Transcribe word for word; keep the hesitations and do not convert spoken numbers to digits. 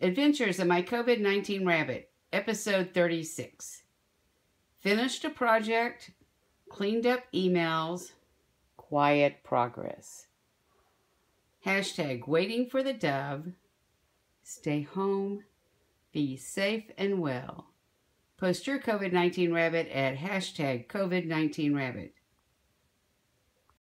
Adventures of My COVID nineteen Rabbit, episode thirty-six. Finished a project, cleaned up emails, quiet progress. Hashtag waiting for the dove. Stay home. Be safe and well. Post your COVID nineteen Rabbit at hashtag COVID nineteen Rabbit.